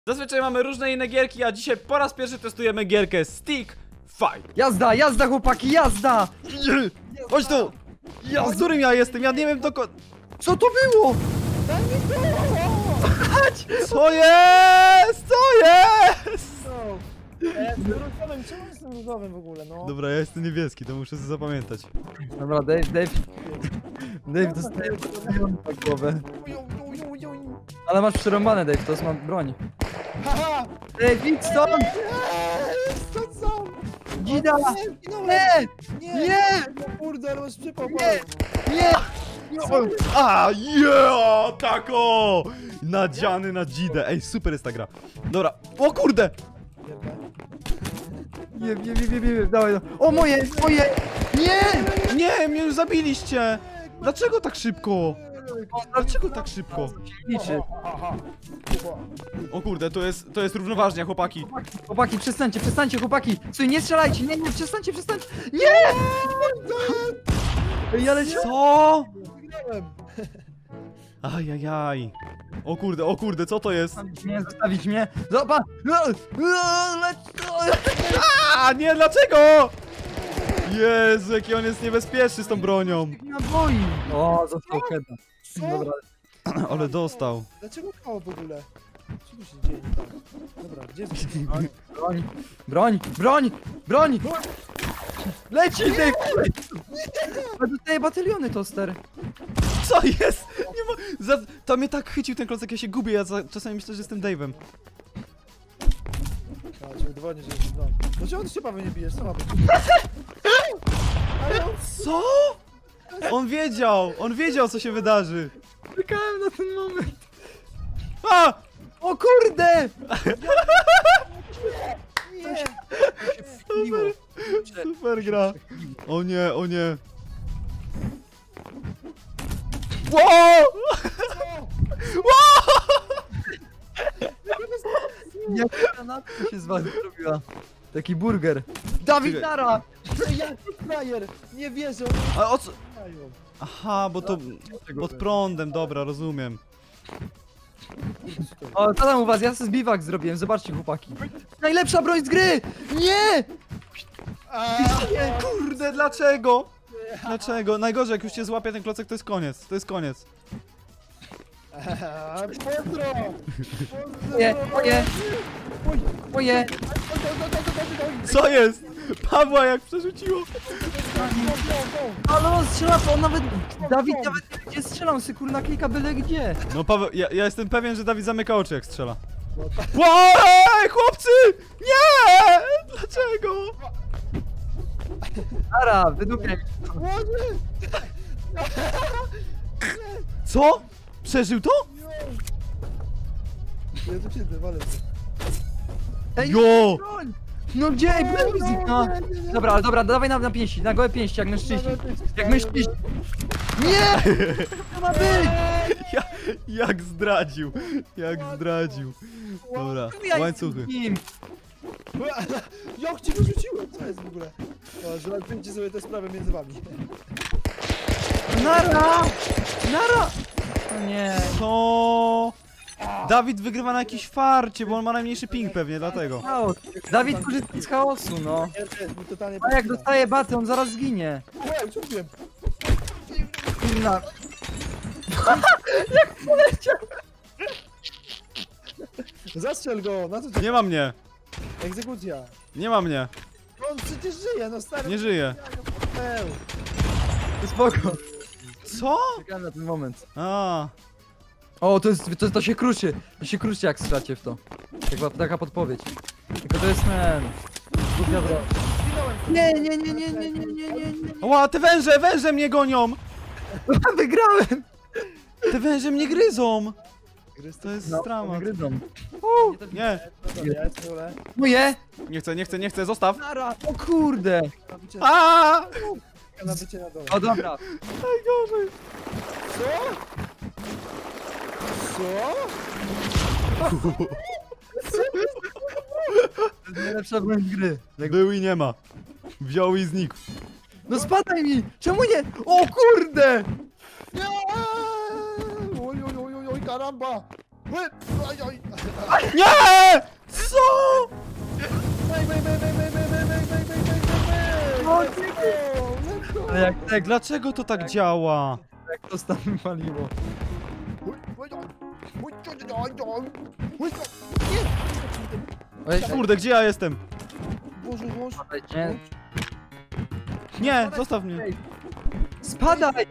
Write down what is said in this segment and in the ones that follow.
Zazwyczaj mamy różne inne gierki, a dzisiaj po raz pierwszy testujemy gierkę Stick Fight. Jazda, jazda chłopaki, jazda! Chodź tu! Z którym ja jestem? Ja nie wiem dokąd... Co to było? Co jest? Co jest? Ja jestem różowym, czemu jestem różowym w ogóle, no? Dobra, ja jestem niebieski, to muszę sobie zapamiętać. Dobra, Dave dostaje na głowę. Ale masz przerąbane, Dave, to jest ma broń. Haha! Dave, idź stąd! Stąd są! Dzida! Nie! Nie! Kurde, ale masz przypał. Nie! Yeah, tako! Nadziany na dzidę. Ej, super jest ta gra. Dobra, o kurde! Nie, dawaj, dawaj. O, moje! Nie! Nie, mnie już zabiliście! Dlaczego tak szybko? Dlaczego tak szybko? Liczy. O kurde, to jest równoważnie, chłopaki. Chłopaki, przestańcie, chłopaki! Słuchaj, nie strzelajcie, nie, przestańcie! Nie! Ej, ale Co? Wygrałem! Ajajaj. O kurde, co to jest? Zostawić mnie! Zobacz! A nie, dlaczego? Jezu, jaki on jest niebezpieczny z tą bronią. Naboi! O, został heada. Co? Dobra. Ale dostał. Dlaczego mało w ogóle? Co tu się dzieje? Dobra, gdzie jest... Broń! Leci, Dave! A dostaje batyliony, toster. Co jest? Nie ma... To mnie tak chycił ten klocek, ja się gubię, ja czasami myślę, że jestem Dave'em. A, ci udowodnię, że jest broń. Dlaczego ty się Paweł nie bijesz? Co ma być? Co? On wiedział co się wydarzy. Czekałem na ten moment. A! O kurde! Nie! Super gra. O nie. Wow! Jak granatka się z was zrobiła. Taki burger. Dawid Nara! Jaki frajer! Nie wierzę, A o co? oni grają. Aha, bo to pod prądem, dobra, rozumiem. O, co tam u was? Ja sobie biwak zrobiłem, zobaczcie chłopaki. Najlepsza broń z gry! Nie! Kurde, dlaczego? Dlaczego? Najgorzej, jak już cię złapie ten klocek, to jest koniec. Pozdro! Moje! Co jest? Pawła jak przerzuciło. Ale on strzela, to on nawet... Dawid nawet nie strzelał, on sobie kurna klika byle gdzie. No Paweł, ja jestem pewien, że Dawid zamyka oczy jak strzela. Ej, chłopcy! Nie! Dlaczego? Nara, wydupie. Co? Przeżył to? Ja tu siedzę, walę. Ej, Jo! broń! No gdzie? Ej, broń no. Dobra, dawaj na pięści, na gołe pięści, jak mężczyźni. Jak mężczyźni. Nie! To ma być! Jak zdradził. Dobra, łańcuchy. Jak ci wyrzuciłem? Co jest w ogóle? No, załatwcie sobie tę sprawę między wami. Nara! O nie. Co? Dawid wygrywa na jakiś farcie, bo on ma najmniejszy ping pewnie, dlatego. Chaos. Dawid korzysta z chaosu, no. Totalnie A jak dostaje baty, on zaraz zginie. Ej, co wiem? Kurna. Jak poleciał? Zastrzel go, na co cię? Nie ma mnie. Egzekucja. Nie ma mnie. On przecież żyje, no stary. Nie żyje. Eł. Spoko. Co? Czekałem na ten moment. A. O, to się kruszy. To się kruszy jak stracie w to. Taka podpowiedź. Tylko to jest ten... Głupia broń. Nie. Ła, te węże mnie gonią. Wygrałem! Te węże mnie gryzą. Gryz To jest No, dramat. gryzą. Nie. Dobra, jest pole. Moje! Nie chcę, zostaw. Nara! O kurde! A! Na bycie na dole. O dobra. Najgorzej. Co? Co? To jest najlepsza broń gry. Był i nie ma. Wziął i znikł. No spadaj mi! Czemu nie? O kurde! Nie! Oj, karamba! Nie! Co? Ale jak Dlaczego to tak działa? to tam waliło. Oj, Kurde, gdzie ja jestem? Boże, włącz. nie. Nie, zostaw mnie. Spadaj!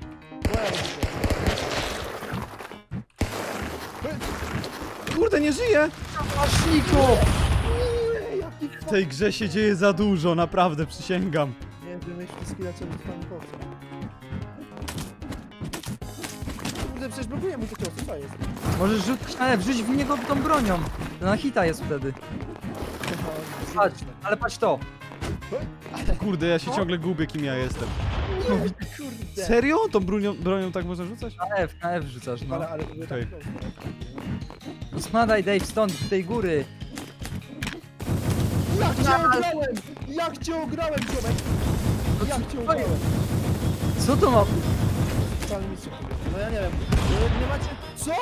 Kurde, nie żyję! Maszniko! W tej grze się dzieje za dużo, naprawdę, przysięgam. Nie wiem, mieć wszystkie leczenie w panu powce. Kurde, przecież blokuje mu to cios, co jest? Możesz wrzuć w niego tą bronią. To na hita jest wtedy. Patrz, ale patrz to. Kurde, ja się ciągle gubię, kim ja jestem. Kurde. Serio? Tą bronią tak można rzucać? Na F rzucasz, no. Ale to było Okej. tak prosto. No spadaj Dave stąd, z tej góry. Jak cię ograłem! Jak cię ograłem, ziomek! Jak cię ograłem! Co to ma? Totalny mistrz. No ja nie wiem. Nie macie... Co?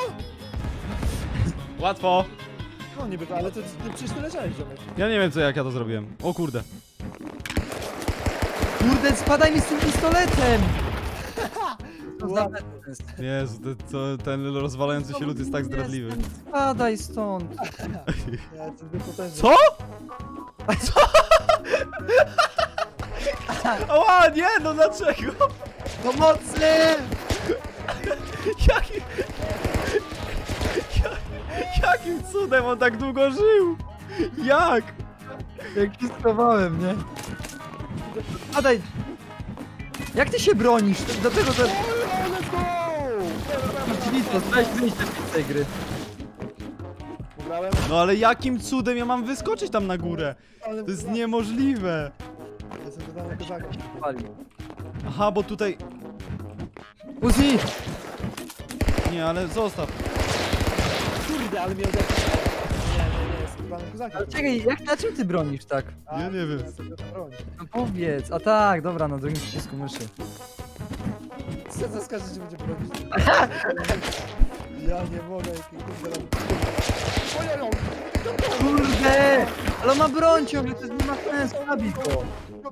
Łatwo. No niby, ale to ty przecież ty leciałeś, ziomek. Ja nie wiem, jak ja to zrobiłem. O kurde. Kurde, spadaj mi z tym pistoletem! To za Ładnie. sens. Jezu, ten rozwalający się lód jest tak zdradliwy. Spadaj stąd. Ja jestem zbyt potężny. Co? Co? Ała, nie, no dlaczego? Pomocy! Jakim... Jakim cudem on tak długo żył? Jak? Jak się schowałem, nie? Spadaj! Jak ty się bronisz? Dlaczego to... Let's go! Litos, weź wyjść z tej gry. Ugrałem, No ale jakim cudem ja mam wyskoczyć tam na górę? ale To jest niemożliwe. Jestem totalnym kozakiem. Aha, bo tutaj... Uzi! Nie, ale zostaw. Kurde, ale mnie odepnął. Nie, jestem totalnym kozakiem. Ale czekaj, na czym ty bronisz tak? A, Ja nie wiem. ja sobie to bronię. No powiedz, a tak, dobra, na drugim przycisku myszy. Co zaskaże, że będzie bronić? Ja nie mogę, jaki kurde. Ojojoj! Kurde! Ale on ma broń ciągle, to nie ma sensu, zabij go!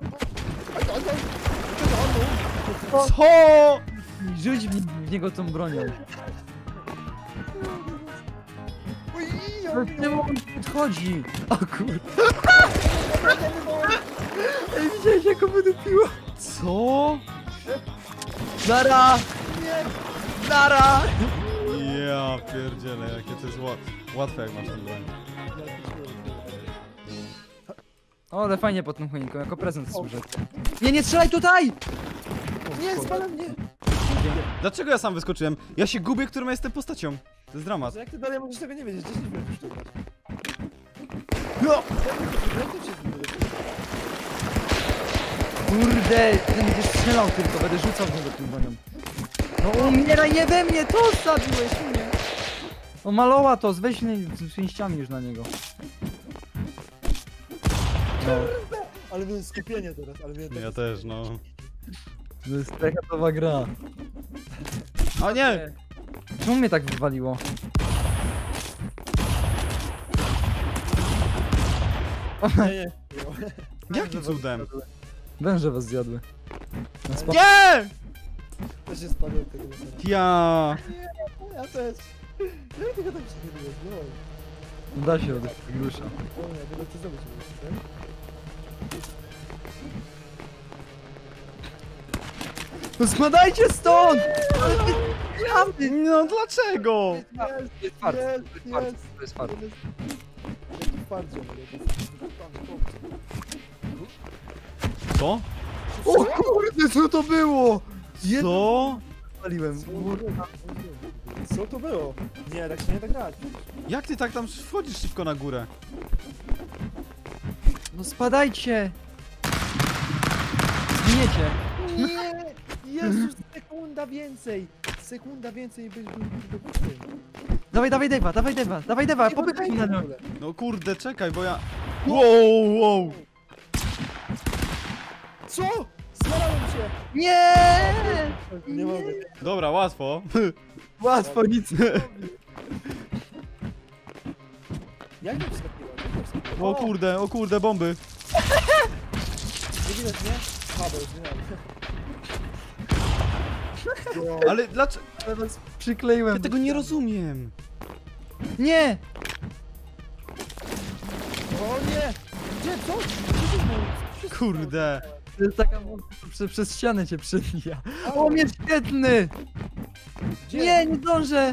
Co? Rzuć w niego tą bronią. Czemu on podchodzi? O kurde. Ej, widziałeś jak go wydupiło? Co? Zara! Zara! Ja pierdzielę, jakie to jest łatwe jak masz ten broń. O, ale fajnie pod tym choinką, jako prezent służy. Nie strzelaj tutaj! Nie, spalam mnie! Dlaczego ja sam wyskoczyłem? Ja się gubię, którą ja jestem postacią. To jest dramat. Jak ty dalej możesz tego nie wiedzieć? 10 minut już to masz. No! Jak ty się zgubiłeś? Kurde, ty będziesz strzelał tylko, będę rzucał w niego tym bronią. No umieraj, nie we mnie, to zabiłeś mnie! O maloła to, weź z pięściami już na niego. No, Ale miałem skupienie teraz, ale miałem Ja też, no. to jest tryhardowa gra. O nie! Czemu mnie tak wywaliło? Nie. Jakim cudem? Węże was zjadły. Na spa- Nie! Też się spadłem tego wesela. Ja... Ja też. Jak ty go tak przychyliłeś? No. Da się od grusza. O nie, będę to zrobić. Tak? No spadajcie stąd! No dlaczego? To jest fart, to jest fart. Jaki twardziel, Co? O kurde, co to było? Co? Paliłem. Co to było? Nie, tak się nie da grać. Jak ty tak tam wchodzisz szybko na górę? No spadajcie! Zginiecie. Nie! Jezus, sekunda więcej! Sekunda więcej i byś był do góry. Dawaj Dave'a, dawaj Dave'a, popychaj na nią. No kurde, czekaj, bo ja... Wow! Co? Zmarałem się! Nie! Nie mogę. Dobra, łatwo. Łatwo, nic. Jak to wskakiło? Jak to wskakiło? O kurde, bomby. Nie widać mnie? A, bo już zmieniałem. Ale dlaczego? Teraz przykleiłem. Ja tego nie rozumiem. Nie! O nie! Gdzie? Co? Kurde. To jest taka moc, przez ścianę cię przebija. O, miecz świetny! Gdzie? Nie, nie zdążę!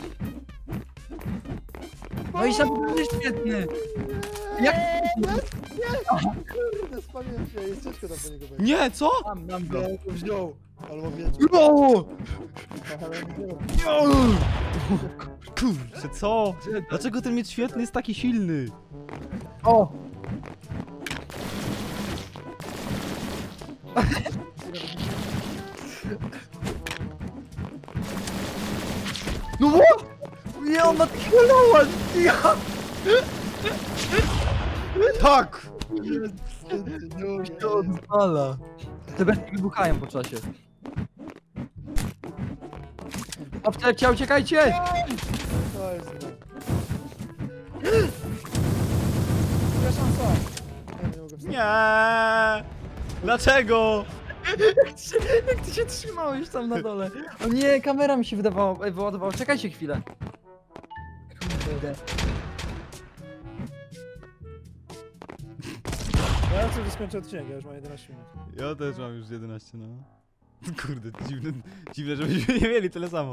No i szabel jest świetny! Jak? Kurde, spamiłem się, jest ciężko tam po niego wejść. Nie, co? Mam go. Ja go wziął. Albo wiecie. O! Ale nie wziął. Kurczę, co? Dlaczego ten miecz świetny jest taki silny? O! No what? Nie, on ma kilowa! Ja! Tak! To odpala. Te bestie wybuchają po czasie. Obczepcia, uciekajcie! To jest gra. Druga szansa. Nie mogę wstać. Nie! Dlaczego? Jak ty się trzymałeś tam na dole? O nie, kamera mi się wyładowała. Czekajcie chwilę. Kurde. Ja sobie skończę odcinek, ja już mam 11 minut. Ja też mam już 11, no. Kurde, dziwne, żebyśmy nie mieli tyle samo.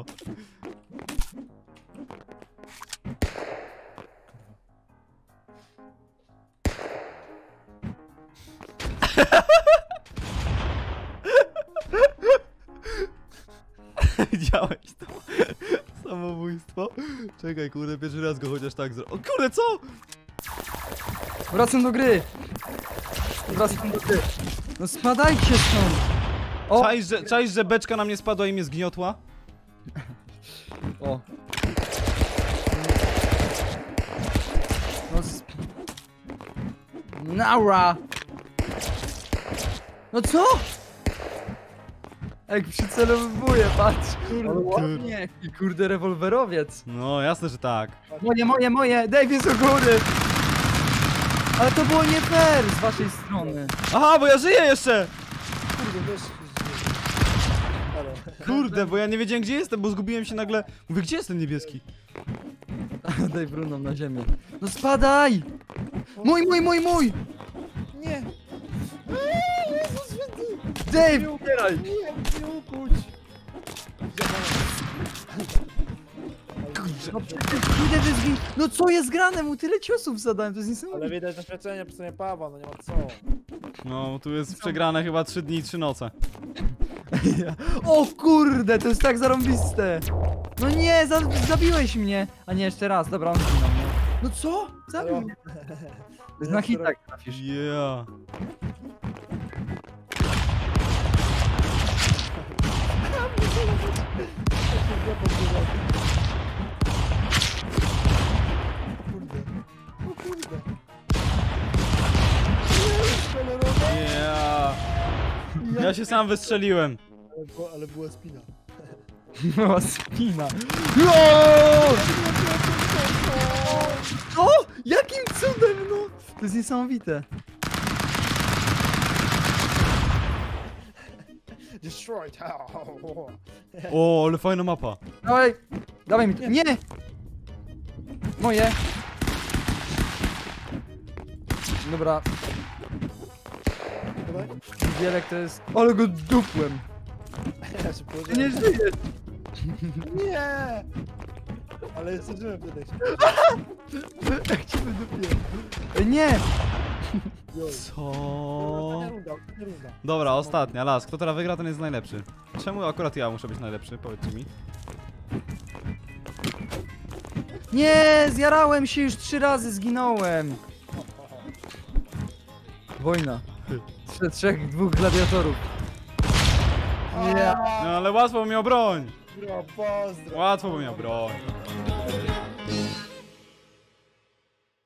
Widziałeś to? Samobójstwo? Czekaj, kurde, pierwszy raz go chociaż tak zrobię. O kurde, co? Wracam do gry. Wracam do gry. No spadajcie stąd. O! Czaisz, że beczka na mnie spadła i mnie zgniotła? O. No Naura! No co? Jak przycelowuję, patrz. Ale ładnie, jaki kurde rewolwerowiec. No, jasne, że tak. Moje! Dave jest u góry! Ale to było nie fair z waszej strony. Aha, bo ja żyję jeszcze! Kurde, wiesz... Halo. Kurde, bo ja nie wiedziałem gdzie jestem, bo zgubiłem się nagle. Mówię, gdzie jest ten niebieski? Daj runą na ziemię. No spadaj! Mój! Nie! Jezus święty! Dave, umieraj! Nie ukuć! No przecież idę wyzwij. No co jest grane? Mu tyle ciosów zadałem, to jest Ale niesamowite. widać doświadczenie po stronie Pawła, no nie ma co. No, tu jest przegrane chyba 3 dni i 3 noce. O kurde, to jest tak zarąbiste! No nie, zabiłeś mnie! A nie, jeszcze raz, dobra, on zginął, nie? No co? Zabił mnie. To jest na hitach trafisz. Yeah. Kurde. O kurde. Yeah. Ja się sam wystrzeliłem. Ale była spina. Była spina. No! Co? Jakim cudem, no? To jest niesamowite. Destroyed. O, ale fajna mapa. Dawaj mi to. Nie! Moje. Dobra, Dawaj. wielek to jest... Ale go dupłem. Ja się Ty położyłem. nie żyjesz. Nie! Ale jeszcze żyłem wtedy. Jak cię wydupiłem. Nie! Co? Ostatnia runda, ostatnia runda. Dobra, ostatnia, las. Kto teraz wygra, ten jest najlepszy. Czemu akurat ja muszę być najlepszy? Powiedzcie mi. Nie! Zjarałem się już 3 razy, zginąłem. Wojna. Dwóch gladiatorów. Nie. No ale łatwo, bo miał broń. Pozdro. Łatwo, bo miał broń.